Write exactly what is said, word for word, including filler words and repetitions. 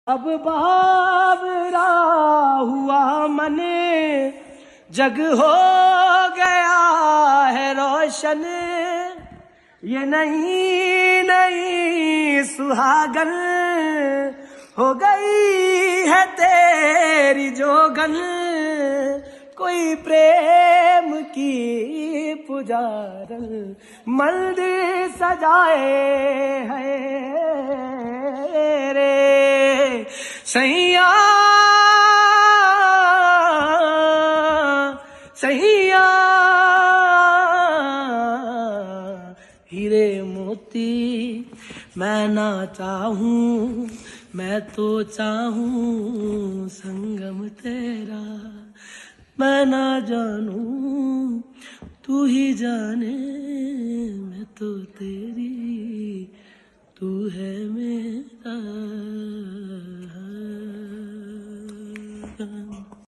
अब बावरा हुआ मन, जग हो गया है रोशन। ये नई नई सुहागन हो गई है तेरी जोगन। कोई प्रेम की पुजारन मंदिर सजाए है रे सैया सैया। हीरे मोती मैं ना चाहूं, मैं तो चाहूं संगम तेरा। मैं ना जानूं तू ही जाने, मैं तो तेरी तू है मेरा।